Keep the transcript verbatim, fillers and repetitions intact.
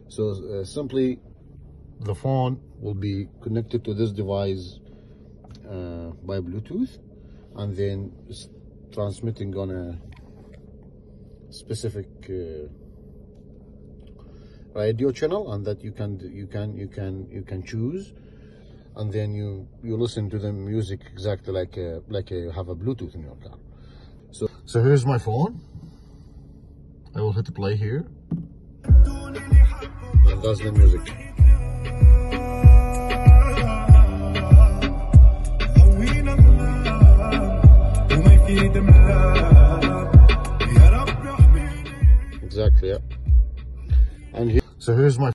So uh, simply the phone will be connected to this device uh, by Bluetooth, and then it's transmitting on a specific uh, radio channel, and that you can you can you can you can choose, and then you you listen to the music exactly like a, like a, you have a Bluetooth in your car. So so here's my phone. I will hit play here, and that's the music. Exactly, yeah. And here, so here's my